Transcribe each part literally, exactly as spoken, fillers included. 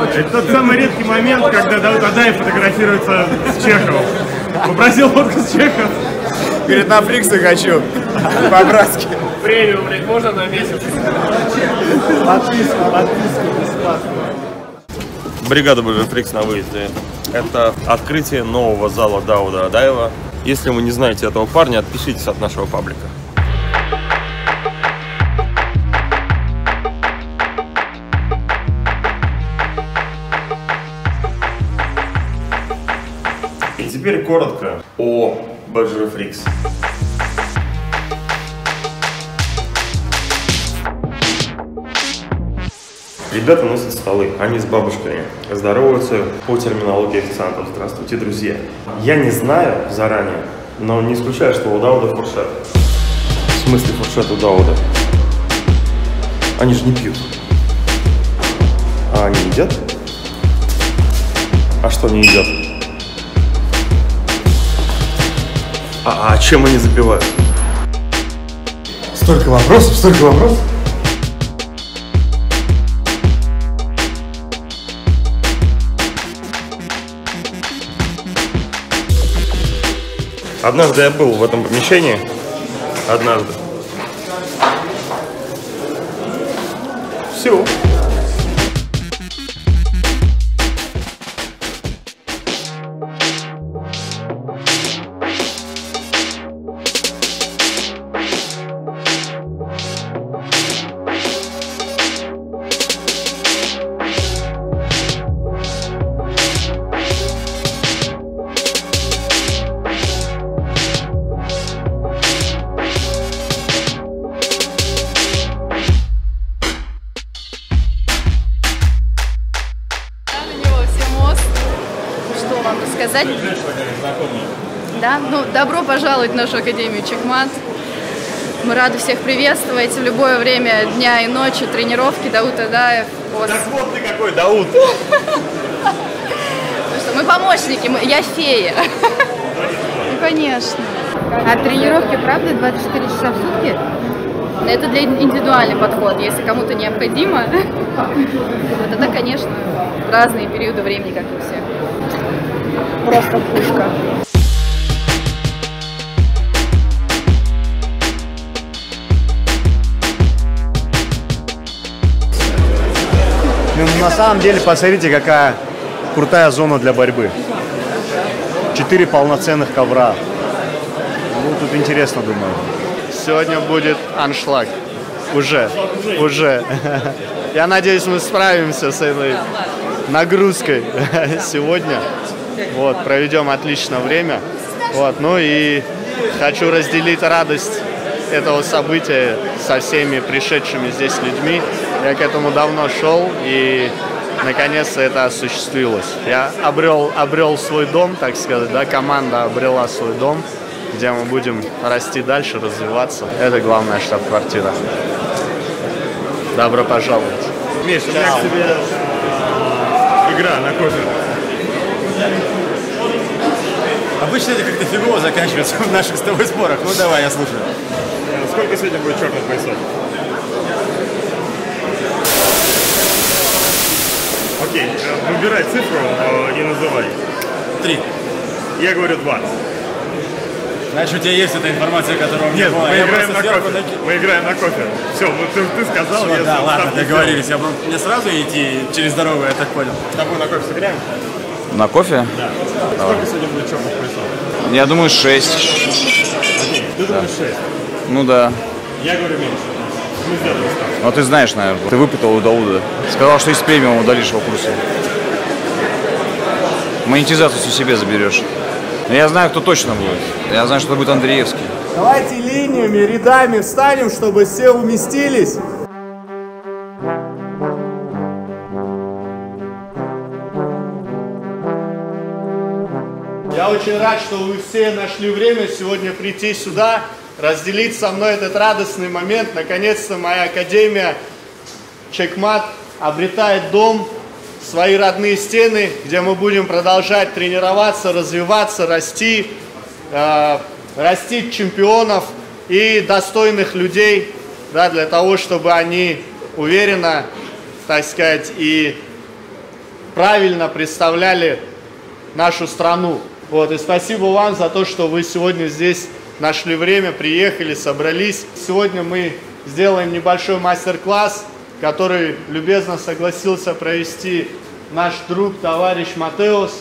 Это тот самый редкий момент, когда Дауд Адаев фотографируется с Чеховым. Попросил фотку с Чеховым. Говорит, на фриксы хочу. По-братски. Премиум, блядь, можно на месяц? Подписка, подписка бесплатно. Бригада Бэжэфрикс на выезде. Это открытие нового зала Дауда Адаева. Если вы не знаете этого парня, отпишитесь от нашего паблика. И теперь коротко о Бэжэфрикс. Ребята носят столы, они с бабушками здороваются по терминологии официантов. Здравствуйте, друзья. Я не знаю заранее, но не исключаю, что у Дауда фуршет. В смысле фуршет у Дауда? Они же не пьют. А они едят? А что они едят? А, а чем они запивают? Столько вопросов, столько вопросов. Однажды я был в этом помещении. Однажды. Все. Сказать? Да? Ну, добро пожаловать в нашу Академию Чекмат. Мы рады всех приветствовать в любое время дня и ночи, тренировки. Дауд Адаев. Так вот ты какой, Дауд! Мы помощники, мы, я фея. Ну, конечно. А тренировки, правда, двадцать четыре часа в сутки? Это для индивидуальный подход. Если кому-то необходимо, тогда, конечно, разные периоды времени, как и у всех. Просто пушка. Ну, на самом деле, посмотрите, какая крутая зона для борьбы. Четыре полноценных ковра. Ну, тут интересно, думаю. Сегодня будет аншлаг. Уже. Уже. Я надеюсь, мы справимся с этой нагрузкой сегодня. Вот, проведем отличное время. Вот, ну и хочу разделить радость этого события со всеми пришедшими здесь людьми. Я к этому давно шел, и наконец-то это осуществилось. Я обрел, обрел свой дом, так сказать, да, команда обрела свой дом, где мы будем расти дальше, развиваться. Это главная штаб-квартира. Добро пожаловать. Миш, у меня к тебе игра на кофе. Обычно это как-то фигово заканчивается в наших с тобой спорах. Ну давай, я слушаю. Сколько сегодня будет черных поясов? Окей, выбирай цифру и называй. Три. Я говорю два. Значит, у тебя есть эта информация, которую мне Нет, была. мы Я играем на сверху кофе. наки... Мы играем на кофе. Все, вот ты, ты сказал, Все, я да, ладно, договорились. Сделал. Я, мне сразу идти через дорогу, я так понял. С тобой на кофе сыграем? На кофе? Да. Сколько сегодня будет черных поясов? Я думаю, шесть. Окей, ты думаешь шесть? Ну да. Я говорю меньше. Мы сделаем ставку. Ну ты знаешь, наверное. Ты выпытал у Дауда. Сказал, что из премиума удалишь его курсы. Монетизацию себе заберешь. Но я знаю, кто точно будет. Я знаю, что это будет Андреевский. Давайте линиями, рядами встанем, чтобы все уместились. Я очень рад, что вы все нашли время сегодня прийти сюда, разделить со мной этот радостный момент. Наконец-то моя академия Чекмат обретает дом, свои родные стены, где мы будем продолжать тренироваться, развиваться, расти, э, растить чемпионов и достойных людей, да, для того, чтобы они уверенно, так сказать, и правильно представляли нашу страну. Вот, и спасибо вам за то, что вы сегодня здесь нашли время, приехали, собрались. Сегодня мы сделаем небольшой мастер-класс, который любезно согласился провести наш друг, товарищ Матеус.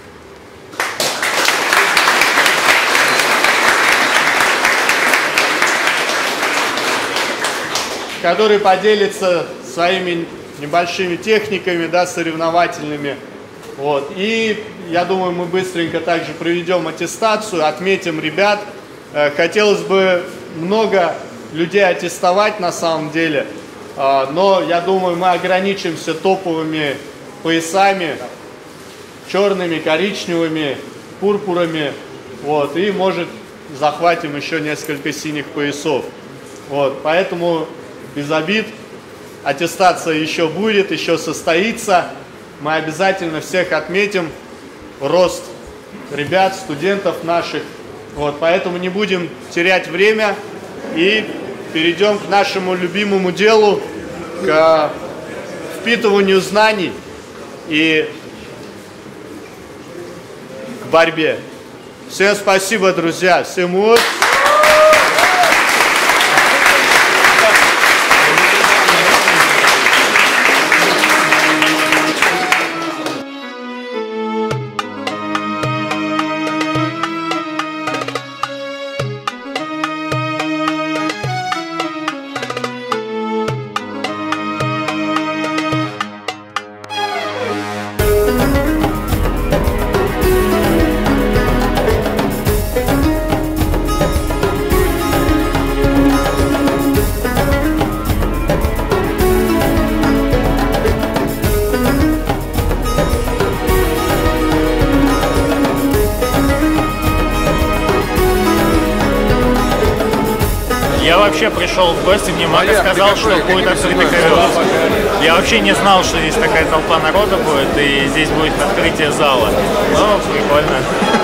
Который поделится своими небольшими техниками, да, соревновательными. Вот. И я думаю, мы быстренько также проведем аттестацию, отметим ребят. Хотелось бы много людей аттестовать на самом деле, но я думаю, мы ограничимся топовыми поясами, черными, коричневыми, пурпурами. Вот. И, может, захватим еще несколько синих поясов. Вот. Поэтому без обид. Аттестация еще будет, еще состоится. Мы обязательно всех отметим. Рост ребят, студентов наших. Вот, поэтому не будем терять время и перейдем к нашему любимому делу, к впитыванию знаний и к борьбе. Всем спасибо, друзья. Всем вот. Я вообще пришел в гости, мне Мага сказал, что будет открытый ковер. Я вообще не знал, что здесь такая толпа народа будет, и здесь будет открытие зала. Ну, прикольно.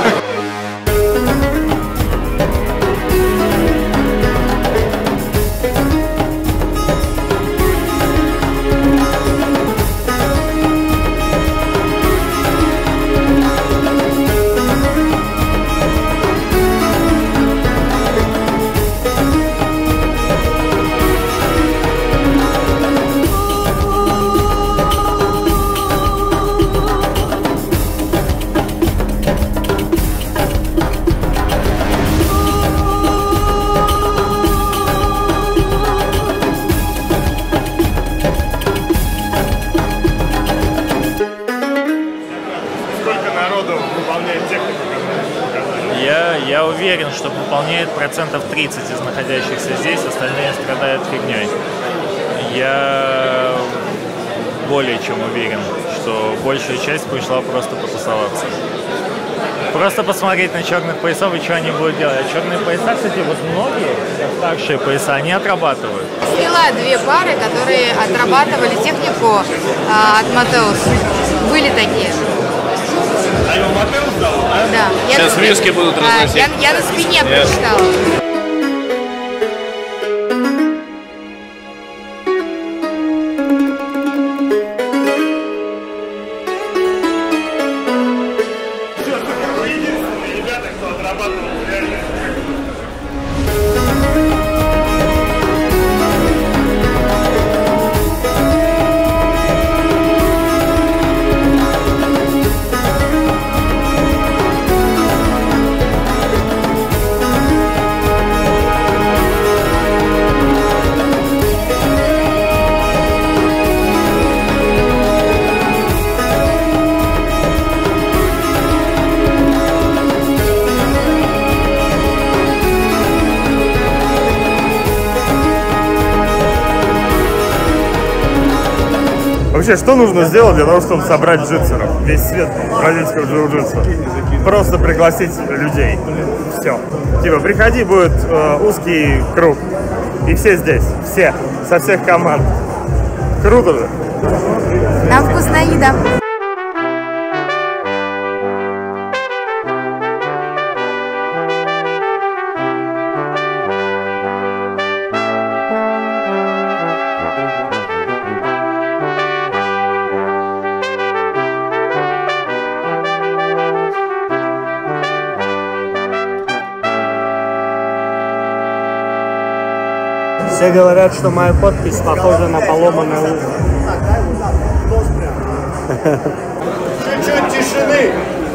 Я, я уверен, что выполняет процентов тридцать из находящихся здесь, остальные страдают фигней. Я более чем уверен, что большая часть пришла просто потусоваться. Просто посмотреть на черных поясов и что они будут делать. А черные пояса, кстати, вот многие старшие пояса, они отрабатывают. Сняла две пары, которые отрабатывали технику а, от Матеус. Были такие. А его Матеус дал? Да. Сейчас виски будут разносить. А, я, я на спине yes. прочитала. Ребята, кто отрабатывал, реально. Вообще, что нужно сделать для того, чтобы собрать джитсеров? Весь свет бразильского джиу-джитсу. Просто пригласить людей. Все. Типа, приходи, будет э, узкий круг. И все здесь. Все. Со всех команд. Круто же. Нам вкусная еда. Все говорят, что моя подпись похожа на поломанное ухо. Чуть-чуть тишины.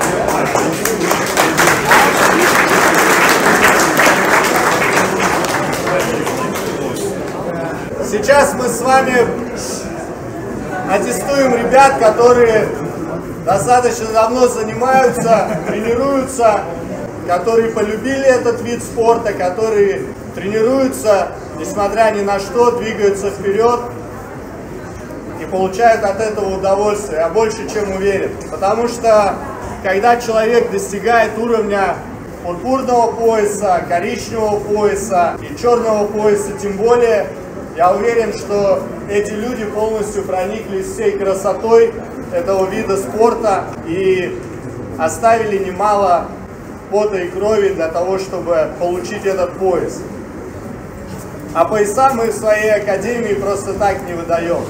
Сейчас мы с вами аттестуем ребят, которые достаточно давно занимаются, тренируются, которые полюбили этот вид спорта, которые тренируются, несмотря ни на что, двигаются вперед и получают от этого удовольствие. Я больше чем уверен. Потому что, когда человек достигает уровня пурпурного пояса, коричневого пояса и черного пояса, тем более, я уверен, что эти люди полностью прониклись всей красотой этого вида спорта и оставили немало пота и крови для того, чтобы получить этот пояс. А пояса мы в своей академии просто так не выдаем.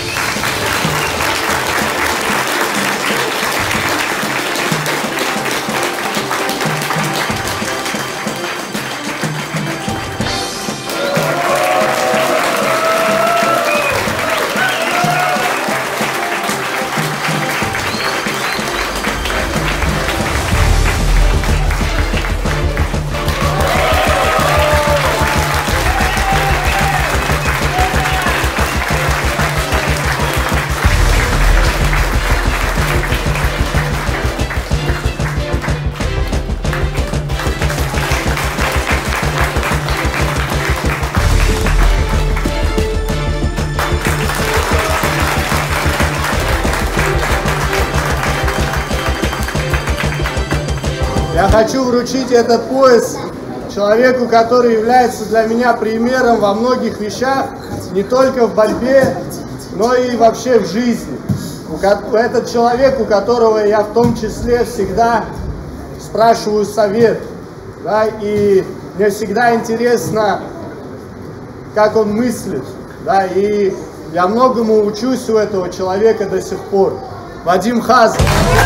Я хочу вручить этот пояс человеку, который является для меня примером во многих вещах, не только в борьбе, но и вообще в жизни. Этот человек, у которого я в том числе всегда спрашиваю совет, да, и мне всегда интересно, как он мыслит, да, и я многому учусь у этого человека до сих пор. Вадим Хазов.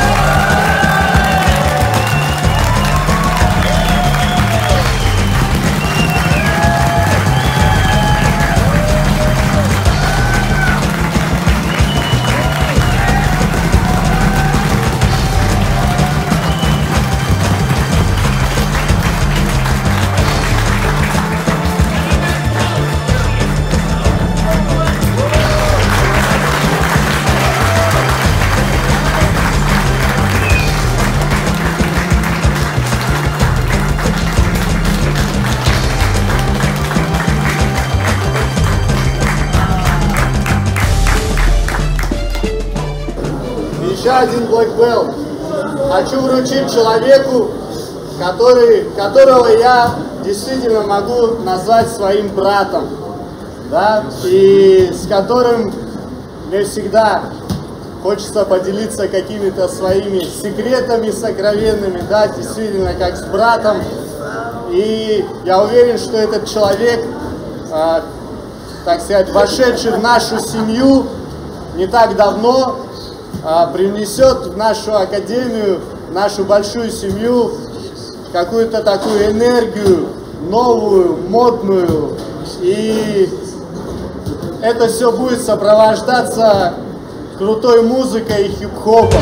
Еще один Black Belt. Хочу вручить человеку, который, которого я действительно могу назвать своим братом, да, и с которым мне всегда хочется поделиться какими-то своими секретами сокровенными, да, действительно как с братом. И я уверен, что этот человек, э, так сказать, вошедший в нашу семью не так давно, привнесет в нашу академию, в нашу большую семью какую-то такую энергию новую, модную. И это все будет сопровождаться крутой музыкой и хип-хопом.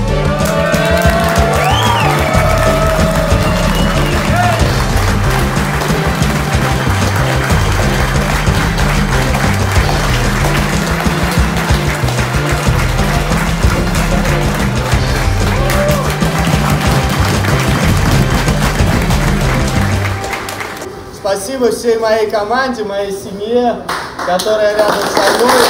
Спасибо всей моей команде, моей семье, которая рядом со мной.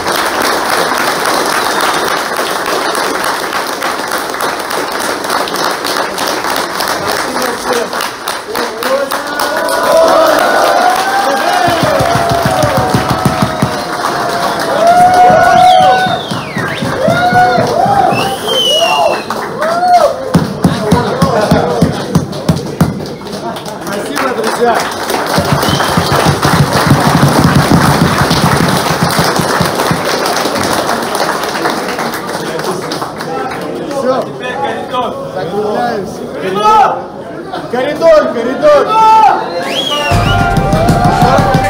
Спасибо, друзья. Все. Закругляемся. Коридор! Коридор! Коридор!